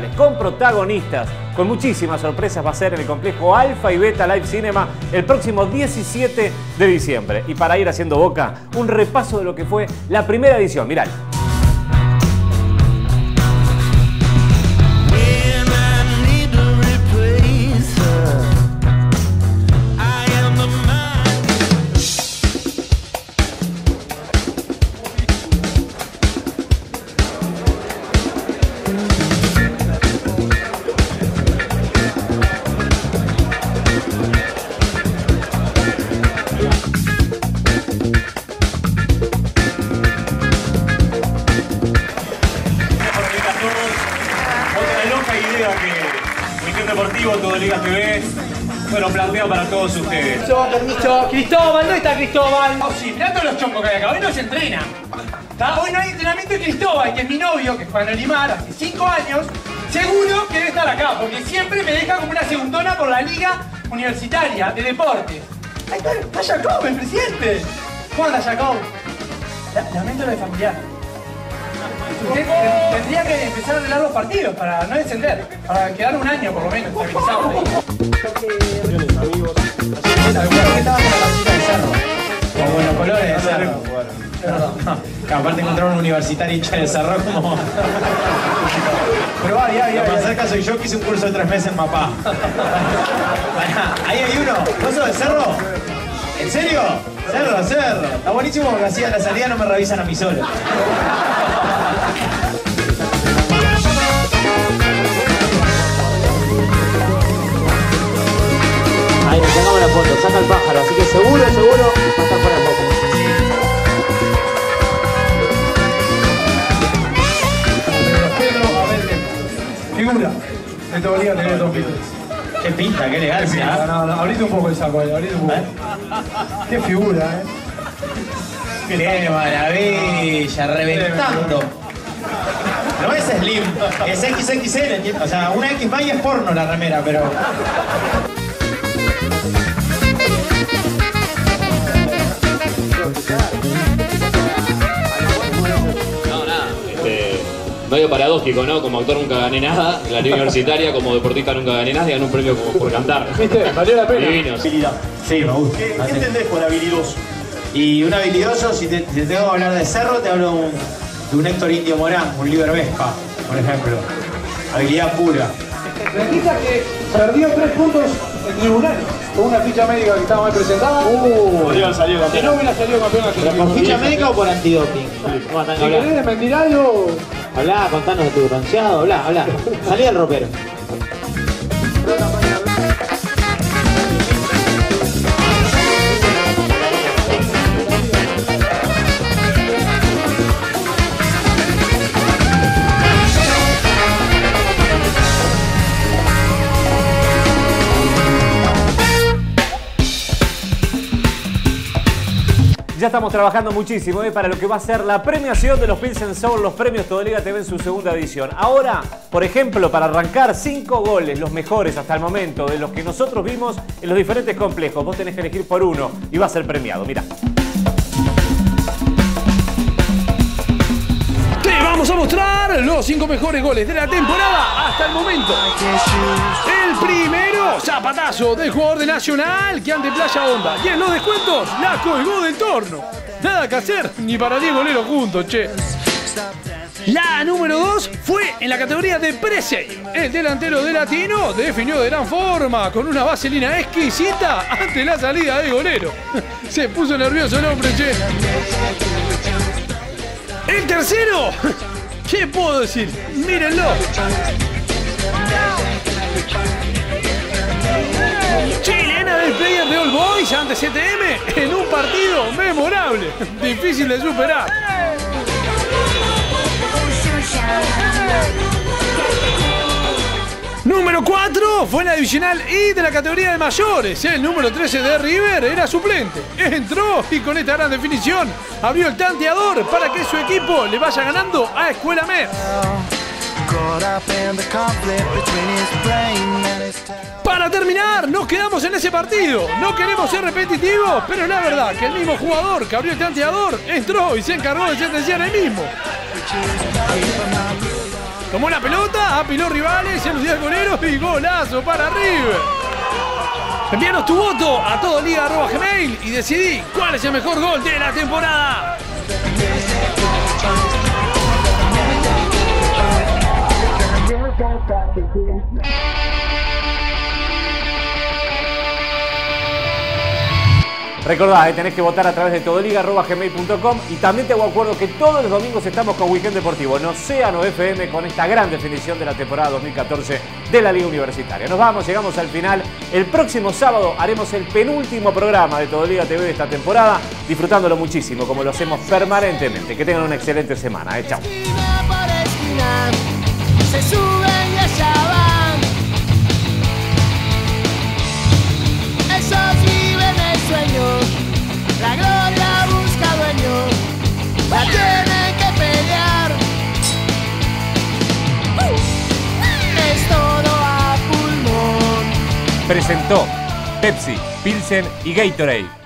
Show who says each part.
Speaker 1: con protagonistas, con muchísimas sorpresas, va a ser en el complejo Alfa y Beta Live Cinema el próximo 17 de diciembre. Y para ir haciendo boca, un repaso de lo que fue la primera edición. Mirá.
Speaker 2: Deportivo, todo Liga TV, bueno, planteo para todos ustedes.
Speaker 3: Permiso, Cristóbal, ¿dónde está Cristóbal?
Speaker 4: Oh, sí, mirá todos los choncos que hay acá, hoy no se entrena. Hoy no hay entrenamiento de Cristóbal, que es mi novio, que juega en Olimar hace 5 años. Seguro que debe estar acá, porque siempre me deja como una segundona por la Liga Universitaria de Deportes. Ahí está Jacob, el presidente. ¿Cómo anda, Jacob? Lamento lo de familiar. Usted tendría que empezar a arreglar los partidos para no descender, para quedar un año por lo menos estabilizado ahí. Amigos. ¿Qué estabas en la camiseta del Cerro? Con buenos colores del Cerro. No, aparte encontraron un universitario hincha del Cerro como... Pero va. Para cerca soy yo que hice un curso de 3 meses en Mapá. Ahí hay uno. ¿Vos sos del Cerro? ¿En serio? Cerro. Está buenísimo porque así a la salida no me revisan a mí solo.
Speaker 5: Ahí, tengamos la foto, saca el pájaro, así que seguro va a estar fuera de foco.
Speaker 4: Figura de todo Liga TV 2003. Qué pinta, qué elegancia. No, abrite un poco el saco, abrite un poco. Qué figura, Qué maravilla, reventando. No es slim, es XXL, o sea, una X más y es porno la remera, pero...
Speaker 6: Medio paradójico, ¿no? Como actor nunca gané nada, en la liga universitaria, como deportista nunca gané nada y gané un premio por cantar.
Speaker 4: ¿Viste? Valió la pena.
Speaker 6: Divino.
Speaker 4: Habilidad. Sí, me gusta. ¿Qué entendés por habilidoso? Y un habilidoso, si te tengo que hablar de Cerro, te hablo de un Héctor Indio Morán, un Liber Vespa, por ejemplo. Habilidad pura.
Speaker 7: Requisa que perdió 3 puntos en tribunal con una ficha médica que estaba mal presentada.
Speaker 4: Podrían salir campeón.
Speaker 7: Si no hubiera salido campeón
Speaker 5: ¿Pero por ficha médica o por antidoping?
Speaker 7: Si querés desmentir algo...
Speaker 5: Hablá, contanos de tu bronceado, hablá. Salí del ropero.
Speaker 1: Ya estamos trabajando muchísimo para lo que va a ser la premiación de los Pilsen Soul, los premios Todo Liga TV en su segunda edición. Ahora, por ejemplo, para arrancar 5 goles, los mejores hasta el momento, de los que nosotros vimos en los diferentes complejos. Vos tenés que elegir por uno y va a ser premiado. Mirá.
Speaker 7: Te vamos a mostrar los 5 mejores goles de la temporada hasta el momento. El primero, zapatazo del jugador de Nacional que ante Playa Honda. Y en los descuentos, la colgó del torno. Nada que hacer, ni para 10 goleros juntos, che. La número 2 fue en la categoría de pre-save. El delantero de Latino definió de gran forma con una vaselina exquisita ante la salida de golero. Se puso nervioso el hombre, che. El tercero, ¿qué puedo decir? Mírenlo. Chilena del player de All Boys ante CTM en un partido memorable, difícil de superar. Número 4 fue en la divisional I de la categoría de mayores. El número 13 de River era suplente. Entró y con esta gran definición abrió el tanteador para que su equipo le vaya ganando a Escuela Met. Para terminar, nos quedamos en ese partido. No queremos ser repetitivos, pero es la verdad que el mismo jugador que abrió el tanteador entró y se encargó de sentenciar el mismo. Tomó la pelota, apiló rivales, se los dio al golero y golazo para River. Envíanos tu voto a todoliga@gmail y decidí cuál es el mejor gol de la temporada.
Speaker 1: Recordá, tenés que votar a través de todoliga@gmail.com y también te hago acuerdo que todos los domingos estamos con Weekend Deportivo en Océano FM con esta gran definición de la temporada 2014 de la Liga Universitaria. Nos vamos, llegamos al final. El próximo sábado haremos el penúltimo programa de Todoliga TV de esta temporada, disfrutándolo muchísimo como lo hacemos permanentemente. Que tengan una excelente semana. Chao.
Speaker 8: Se suben y allá van. Esos viven el sueño. La gloria busca dueño. La tienen que pelear. Es todo a pulmón.
Speaker 1: Presentó Pepsi, Pilsen y Gatorade.